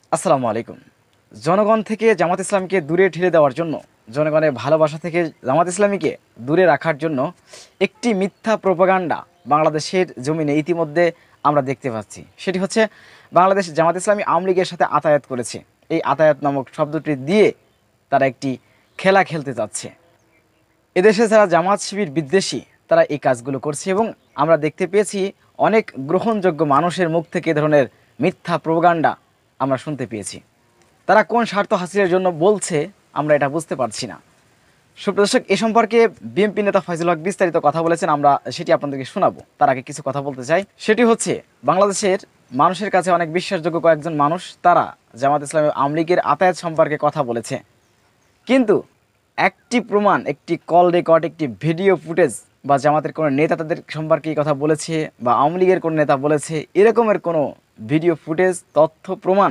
আসসালামু আলাইকুম। জনগণ থেকে জামাত ইসলামকে দূরে ঠেলে দেওয়ার জন্য, জনগণের ভালোবাসা থেকে জামাত ইসলামীকে দূরে রাখার জন্য একটি মিথ্যা প্রোপাগান্ডা বাংলাদেশের জমিনে ইতিমধ্যে আমরা দেখতে পাচ্ছি। সেটি হচ্ছে বাংলাদেশ জামাত ইসলামী আওয়ামী লীগের সাথে আতায়াত করেছে। এই আতায়াত নামক শব্দটি দিয়ে তারা একটি খেলা খেলতে যাচ্ছে। এদেশে যারা জামাত শিবির বিদ্বেষী তারা এই কাজগুলো করছে এবং আমরা দেখতে পেয়েছি অনেক গ্রহণযোগ্য মানুষের মুখ থেকে এ ধরনের মিথ্যা প্রোপাগান্ডা আমরা শুনতে পেয়েছি। তারা কোন স্বার্থ হাসিলের জন্য বলছে আমরা এটা বুঝতে পারছি না। সুপ্রদর্শক, এ সম্পর্কে বিএনপি নেতা ফয়জুল হক বিস্তারিত কথা বলেছেন, আমরা সেটি আপনাদেরকে শোনাবো। তার আগে কিছু কথা বলতে চাই। সেটি হচ্ছে, বাংলাদেশের মানুষের কাছে অনেক বিশ্বাসযোগ্য কয়েকজন মানুষ তারা জামাত ইসলামী আওয়ামী লীগের আতায়াত সম্পর্কে কথা বলেছে, কিন্তু একটি প্রমাণ, একটি কল রেকর্ড, একটি ভিডিও ফুটেজ বা জামাতের কোনো নেতা তাদের সম্পর্কে এই কথা বলেছে বা আওয়ামী লীগের কোনো নেতা বলেছে এরকমের কোনো ভিডিও ফুটেজ, তথ্য প্রমাণ,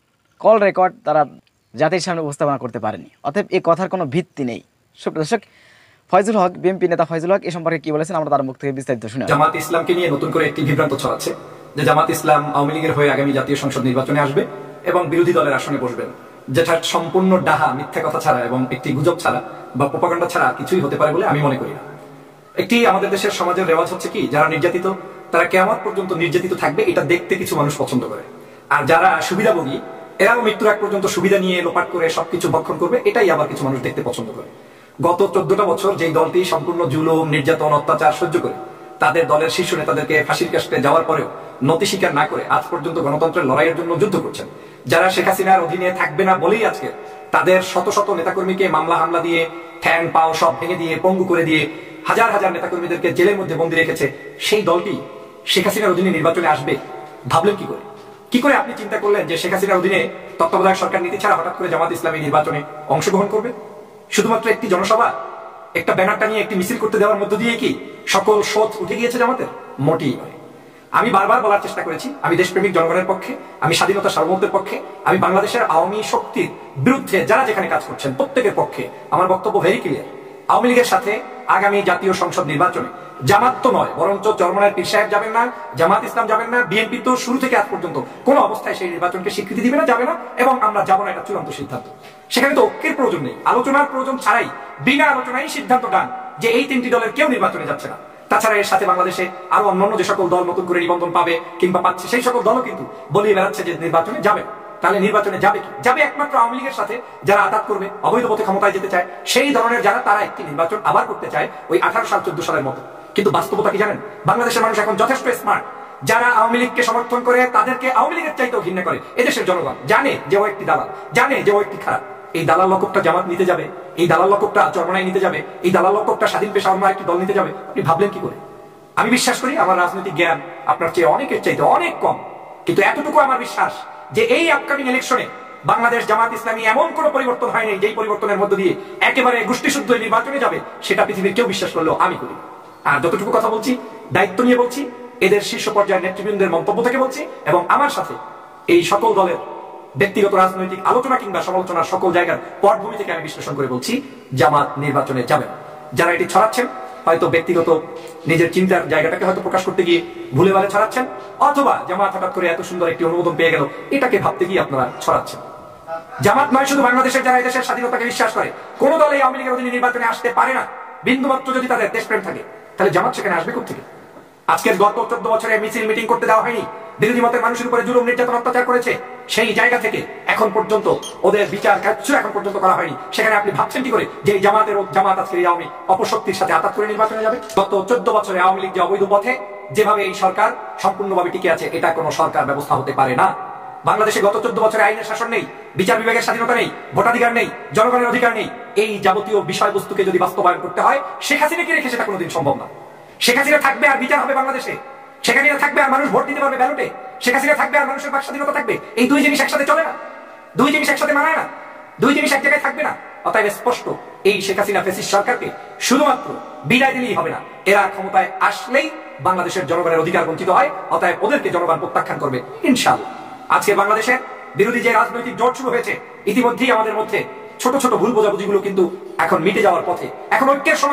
কল রেকর্ড তারা জাতির সামনে উপস্থাপনা করতে পারেনি। অতএব এই কথার কোনো ভিত্তি নেই। সুপ্রদর্শক, ফয়জুল হক, বিএনপি নেতা ফয়জুল হক এ সম্পর্কে কি বলেছেন আমরা তার মুখ থেকে বিস্তারিত শুনে। জামাত ইসলামকে নিয়ে নতুন করে একটি বিভ্রান্ত ছড়াচ্ছে যে জামাত ইসলাম আওয়ামী লীগের হয়ে আগামী জাতীয় সংসদ নির্বাচনে আসবে এবং বিরোধী দলের আসনে বসবেন, যেটা সম্পূর্ণ ডাহা, মিথ্যা কথা ছাড়া এবং একটি গুজব ছাড়া বা প্রোপাগান্ডা ছাড়া কিছুই হতে পারে বলে আমি মনে করি না। একটি আমাদের দেশের সমাজের রেওয়াজ হচ্ছে কি, যারা নির্যাতিত তারা কিয়ামত পর্যন্ত নির্যাতিত থাকবে, এটা দেখতে কিছু মানুষ পছন্দ করে। আর যারা সুবিধাভোগী এরাও মৃত্যুর আগ পর্যন্ত সুবিধা নিয়ে লোপাট করে সবকিছু ভক্ষণ করবে, এটাই আবার কিছু মানুষ দেখতে পছন্দ করে। গত 14টা বছর যেই দলটি সম্পূর্ণ জুলুম, নির্যাতন, অত্যাচার সহ্য করে তাদের দলের শীর্ষ নেতাদেরকে ফাঁসির কাস্টে যাওয়ার পরেও নতি স্বীকার না করে আজ পর্যন্ত গণতন্ত্রের লড়াইয়ের জন্য যুদ্ধ করছেন, যারা শেখ হাসিনার অধীনে থাকবে না বলেই আজকে তাদের শত শত নেতাকর্মীকে মামলা হামলা দিয়ে, ঠ্যাং পাও সব ভেঙে দিয়ে, পঙ্গু করে দিয়ে হাজার হাজার নেতাকর্মীদেরকে জেলের মধ্যে বন্দী রেখেছে, সেই দলটি শেখ হাসিনার অধীনে নির্বাচনে আসবে ভাবলেন কি করে? কি করে আপনি চিন্তা করলেন যে শেখ হাসিনার অধীনে তত্ত্বাবধায়ক সরকার নীতি ছাড়া হঠাৎ করে জামাত ইসলামী নির্বাচনে অংশগ্রহণ করবে? শুধুমাত্র একটি জনসভা, একটা ব্যানারটা নিয়ে একটি মিছিল করতে দেওয়ার মধ্য দিয়ে কি সকল শোধ উঠে গিয়েছে জামাতের? মোটেই নয়। আমি বারবার বলার চেষ্টা করেছি, আমি দেশপ্রেমিক জনগণের পক্ষে, আমি স্বাধীনতা সার্বভৌমত্বের পক্ষে, আমি বাংলাদেশের আওয়ামী শক্তির বিরুদ্ধে যারা যেখানে কাজ করছেন প্রত্যেকের পক্ষে আমার বক্তব্য ভেরি ক্লিয়ার। আওয়ামী লীগের সাথে আগামী জাতীয় সংসদ নির্বাচনে জামাত তো নয়, বরঞ্চ চরমনায়ের পীর সাহেব যাবেন না, জামাত ইসলাম যাবেন না, বিএনপি তো শুরু থেকে আজ পর্যন্ত কোন অবস্থায় সেই নির্বাচনকে স্বীকৃতি দিবে না, যাবে না, এবং আমরা যাবো না, এটা চূড়ান্ত সিদ্ধান্ত। সেখানে তো ঐক্যের প্রয়োজন নেই, আলোচনার প্রয়োজন ছাড়াই বিনা আলোচনায় সিদ্ধান্ত ডান যে এই তিনটি দলের কেউ নির্বাচনে যাচ্ছে না। তাছাড়া এর সাথে বাংলাদেশে আরো অন্যান্য যে সকল দল নতুন করে নিবন্ধন পাবে কিংবা পাচ্ছে, সেই সকল দলও কিন্তু বলিয়ে বেড়াচ্ছে যে নির্বাচনে যাবে। তাহলে নির্বাচনে যাবে কি? যাবে একমাত্র আওয়ামী লীগের সাথে যারা আঘাত করবে, অবৈধ পথে ক্ষমতায় যেতে চায়, সেই ধরনের যারা, তারা একটি নির্বাচন আবার করতে চায় ওই 18 সাল 14 সালের মতো। কিন্তু বাস্তবতা কি জানেন? বাংলাদেশের মানুষ এখন যথেষ্ট স্মার্ট। যারা আওয়ামী লীগকে সমর্থন করে তাদেরকে আওয়ামী লীগের চাইতেও ঘৃণা করে। এদেশের জনগণ জানে যে ও একটি দালাল, জানে যে ও একটি খারাপ। এই দালাল লকবটা জামাত নিতে যাবে, এই দালাল লকবটা চরমনাই নিতে যাবে, এই দালাল লকবটা স্বাধীন পেশা অন্য একটি দল নিতে যাবে। আপনি ভাবলেন কি করে? আমি বিশ্বাস করি আমার রাজনৈতিক জ্ঞান আপনার চেয়ে অনেকের চাইতে অনেক কম, কিন্তু এতটুকু আমার বিশ্বাস যে এই আপকামিং ইলেকশনে বাংলাদেশ জামাত ইসলামী এমন কোন পরিবর্তন হয়নি যেই পরিবর্তনের মধ্য দিয়ে একেবারে গোষ্ঠীশুদ্ধ নির্বাচনে যাবে, সেটা পৃথিবীর কেউ বিশ্বাস করলেও আমি করি। আর যতটুকু কথা বলছি দায়িত্ব নিয়ে বলছি, এদের শীর্ষ পর্যায়ের নেতৃবৃন্দের মন্তব্য থেকে বলছি, এবং আমার সাথে এই সকল দলের ব্যক্তিগত রাজনৈতিক আলোচনা কিংবা সমালোচনার সকল জায়গার পটভূমি থেকে আমি বিশ্লেষণ করে বলছি, জামাত নির্বাচনে যাবে। যারা এটি ছড়াচ্ছেন হয়তো ব্যক্তিগত নিজের চিন্তার জায়গাটাকে হয়তো প্রকাশ করতে গিয়ে ভুলে ভালে ছড়াচ্ছেন, অথবা জামাত হঠাৎ করে এত সুন্দর একটি অনুমোদন পেয়ে গেল এটাকে ভাবতে গিয়ে আপনারা ছড়াচ্ছেন। জামাত নয়, শুধু বাংলাদেশের যারা দেশের স্বাধীনতাকে বিশ্বাস করে কোন দল এই আওয়ামী লীগের অধীনে নির্বাচনে আসতে পারে না। বিন্দুমাত্র যদি তাদের দেশপ্রেম থাকে তাহলে জামাত সেখানে আসবে কোথেকে? আজকের গত 14 বছরে মিছিল মিটিং করতে দেওয়া হয়নি, বিরোধী মতের মানুষের উপরে জুলুম, নির্যাতন, অত্যাচার করেছে, সেই জায়গা থেকে এখন পর্যন্ত ওদের বিচার কার্য এখন পর্যন্ত করা হয়নি। সেখানে আপনি ভাবছেন কি করে যে জামাত আজকের এই আওয়ামী অপশক্তির সাথে আঘাত করে নির্বাচনে যাবে? গত 14 বছরে আওয়ামী লীগ যে অবৈধ পথে যেভাবে এই সরকার সম্পূর্ণভাবে টিকে আছে, এটা কোনো সরকার ব্যবস্থা হতে পারে না। বাংলাদেশে গত 14 বছরে আইনের শাসন নেই, বিচার বিভাগের স্বাধীনতা নেই, ভোটাধিকার নেই, জনগণের অধিকার নেই। এই যাবতীয় বিষয়বস্তুকে যদি বাস্তবায়ন করতে হয়, শেখ হাসিনাকে রেখে সেটা কোনোদিন সম্ভব না। শেখ হাসিনা থাকবে আর বিচার হবে বাংলাদেশে, শেখ হাসিনা থাকবে আর মানুষ ভোট দিতে পারবে ব্যালটে, শেখ হাসিনা থাকবে আর মানুষের বাক স্বাধীনতা থাকবে। এই দুই জিনিস একসাথে চলে না, দুই জিনিস একসাথে মানায় না, দুই জিনিস এক জায়গায় থাকবে না। অতএব স্পষ্ট, এই শেখ হাসিনা ফ্যাসিস্ট সরকারকে শুধুমাত্র বিদায় দিলেই হবে না, এরা ক্ষমতায় আসলেই বাংলাদেশের জনগণের অধিকার বঞ্চিত হয়। অতএব ওদেরকে জনগণ প্রত্যাখ্যান করবে ইনশাআল্লাহ। আজকে বাংলাদেশের বিরোধী যে রাজনৈতিক জোট শুরু হয়েছে, ইতিমধ্যেই আমাদের মধ্যে ছোট ছোট ভুল বোঝাবুঝিগুলো কিন্তু এখন মিটে যাওয়ার পথে। এখন ঐক্যের সময়,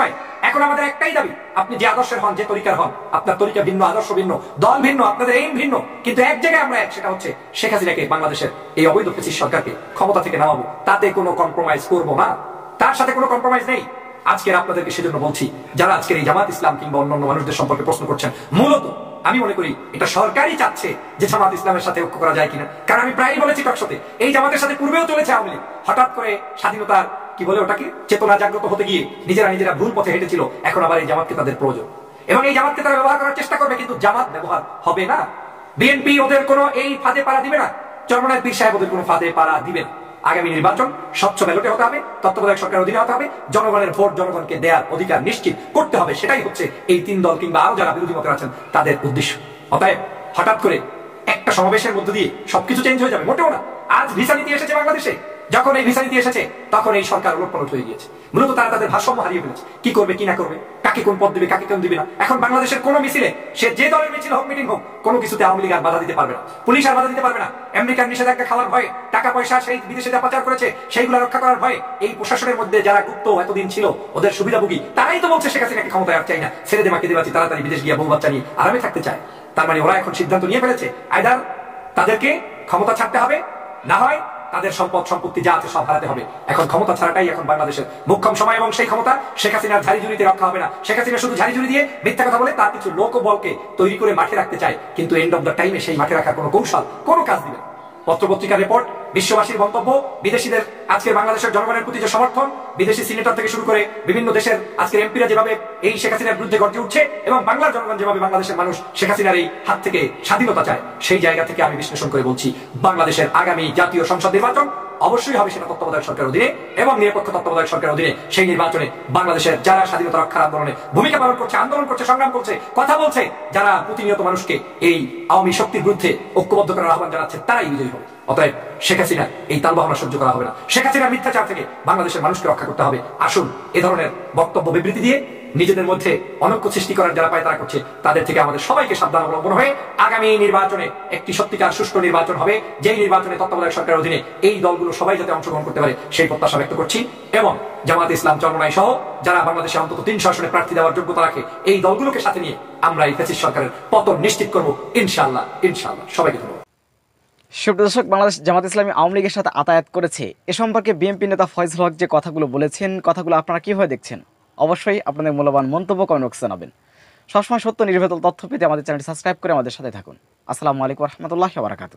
এখন আমাদের একটাই দাবি, আপনি যে আদর্শের হন, যে তরিকার হন, আপনার তরিকা ভিন্ন, আদর্শ ভিন্ন, দল ভিন্ন, আপনাদের এইম ভিন্ন, কিন্তু এক জায়গায় আমরা এক, সেটা হচ্ছে শেখ হাসিনাকে, বাংলাদেশের এই অবৈধ ফ্যাসিস্ট সরকারকে ক্ষমতা থেকে নামাবো। তাতে কোনো কম্প্রোমাইজ করবো না, তার সাথে কোনো কম্প্রোমাইজ নেই। আজকের আপনাদেরকে সেজন্য বলছি, যারা আজকের এই জামাত ইসলাম কিংবা অন্যান্য মানুষদের সম্পর্কে প্রশ্ন করছেন, মূলত আমি মনে করি এটা সরকারই চাচ্ছে যে জামাত ইসলামের সাথে ঐক্য করা যায় কিনা। কারণ আমি প্রায়ই বলেছি টকশোতে, এই জামাতের সাথে পূর্বেও চলেছে আওয়ামী লীগ। হঠাৎ করে স্বাধীনতার কি বলে ওটাকে চেতনা জাগ্রত হতে গিয়ে নিজেরা ভুল পথে হেঁটেছিল, এখন আবার এই জামাতকে তাদের প্রয়োজন এবং এই জামাতকে তারা ব্যবহার করার চেষ্টা করবে, কিন্তু জামাত ব্যবহার হবে না। বিএনপি ওদের কোনো এই ফাঁদে পাড়া দিবে না, চরমনায় পীর সাহেব ওদের কোনো ফাঁদে পাড়া দিবে না। আগামী নির্বাচন স্বচ্ছ ব্যালটে হতে হবে, তত্ত্বাবধায়ক সরকারের অধীনে হতে হবে, জনগণের ভোট জনগণকে দেওয়ার অধিকার নিশ্চিত করতে হবে। সেটাই হচ্ছে এই তিন দল কিংবা আরো যারা বিরোধী মতে আছেন তাদের উদ্দেশ্য। অতএব হঠাৎ করে একটা সমাবেশের মধ্য দিয়ে সবকিছু চেঞ্জ হয়ে যাবে মোটেও না। আজ ভিসা নীতি এসেছে বাংলাদেশে, যখন এই ভিসা নীতি এসেছে তখন এই সরকার উলটপালট হয়ে গিয়েছে। মূলত তারা তাদের ভারসাম্য হারিয়ে ফেলেছে, কি করবে কি না করবে, কাকে কোন পদ দিবে কাকে কোন দিবে না। এখন বাংলাদেশের কোন মিছিলে, সে যে দলের মিছিল হোক, মিটিং হোক, কোনো কিছুতে আওয়ামী লীগ আর বাধা দিতে পারবে না, পুলিশ আর বাধা দিতে পারবে না। আমেরিকার নিষেধাজ্ঞা খাওয়ার ভয়ে, টাকা পয়সা সেই বিদেশে যা পাচার করেছে সেইগুলো রক্ষা করার ভয়ে এই প্রশাসনের মধ্যে যারা গুপ্ত এতদিন ছিল, ওদের সুবিধাভোগী, তারাই তো বলছে শেখ হাসিনাকে ক্ষমতায় আর চাই না, ছেড়ে দে মাকে দেবাচ্ছি, তাড়াতাড়ি বিদেশ গিয়ে বউ বাচ্চা নিয়ে আরামে থাকতে চায়। তার মানে ওরা এখন সিদ্ধান্ত নিয়ে ফেলেছে, আইদার তাদেরকে ক্ষমতা ছাড়তে হবে, না হয় তাদের সম্পদ সম্পত্তি যা আছে সব হারাতে হবে। এখন ক্ষমতা ছাড়াটাই এখন বাংলাদেশের মুখ্যম সময়, এবং সেই ক্ষমতা শেখ হাসিনার ঝাড়িঝুড়িতে রক্ষা হবে না। শেখ হাসিনা শুধু ঝাড়িঝুড়ি দিয়ে মিথ্যা কথা বলে তার কিছু লোকবলকে তৈরি করে মাঠে রাখতে চায়, কিন্তু এন্ড অফ দ্য টাইমে সেই মাঠে রাখার কোনো কৌশল, কোনো কাজ দিবে। পত্রপত্রিকার রিপোর্ট, বিশ্ববাসীর মন্তব্য, বিদেশিদের আজকের বাংলাদেশের জনগণের প্রতি যে সমর্থন, বিদেশি সিনেটর থেকে শুরু করে বিভিন্ন দেশের আজকের এমপিরা যেভাবে এই শেখ হাসিনার বিরুদ্ধে গর্জে উঠছে, এবং বাংলার জনগণ যেভাবে বাংলাদেশের মানুষ শেখ হাসিনার এই হাত থেকে স্বাধীনতা চায়, সেই জায়গা থেকে আমি বিশ্লেষণ করে বলছি, বাংলাদেশের আগামী জাতীয় সংসদ নির্বাচন অবশ্যই হবে সেটা তত্ত্বাবধায়ক সরকারের অধীনে এবং নিরপেক্ষ তত্ত্বাবধায়ক সরকারের অধীনে। সেই নির্বাচনে বাংলাদেশের যারা স্বাধীনতা রক্ষার আন্দোলনে ভূমিকা পালন করছে, আন্দোলন করছে, সংগ্রাম করছে, কথা বলছে, যারা প্রতিনিয়ত মানুষকে এই আওয়ামী শক্তির বিরুদ্ধে ঐক্যবদ্ধ করার আহ্বান জানাচ্ছে, তারাই বিজয়ী হবে। অতএব শেখ হাসিনা এই তালবাহনা সহ্য করা হবে না। শেখ হাসিনার মিথ্যাচার থেকে বাংলাদেশের মানুষকে রক্ষা করতে হবে। আসুন এ ধরনের বক্তব্য বিবৃতি দিয়ে নিজেদের মধ্যে অনৈক্য সৃষ্টি করার যারা পায় তারা করছে, তাদের থেকে আমাদের সবাইকে সাবধান অবলম্বন হয়ে আগামী নির্বাচনে একটি সত্যিকার সুষ্ঠু নির্বাচন হবে, যেই নির্বাচনে তত্ত্বাবধায়ক সরকারের অধীনে এই দলগুলো সবাই যাতে অংশগ্রহণ করতে পারে সেই প্রত্যাশা ব্যক্ত করছি। এবং জামাত ইসলাম, চরমনাই সহ যারা বাংলাদেশে অন্তত 300 আসনে প্রার্থী দেওয়ার যোগ্যতা রাখে, এই দলগুলোকে সাথে নিয়ে আমরা এই ফ্যাসিস্ট সরকারের পতন নিশ্চিত করবো ইনশাআল্লাহ। ইনশাআল্লাহ। সবাইকে ধন্যবাদ। সুপ্রিয় দর্শক, বাংলাদেশ জামাত ইসলামী আওয়ামী লীগের সাথে আতায়াত করেছে, এ সম্পর্কে বিএনপি নেতা ফয়জুল হক যে কথাগুলো বলেছেন, কথাগুলো আপনারা কিভাবে দেখছেন? অবশ্যই আপনাদের মূল্যবান মন্তব্য কমেন্ট বক্সে জানাবেন। সবসময় সত্য নির্ভেজাল তথ্য পেতে আমাদের চ্যানেলটি সাবস্ক্রাইব করে আমাদের সাথে থাকুন। আসসালামু আলাইকুম ওয়া রাহমাতুল্লাহি ওয়া বারাকাতুহু।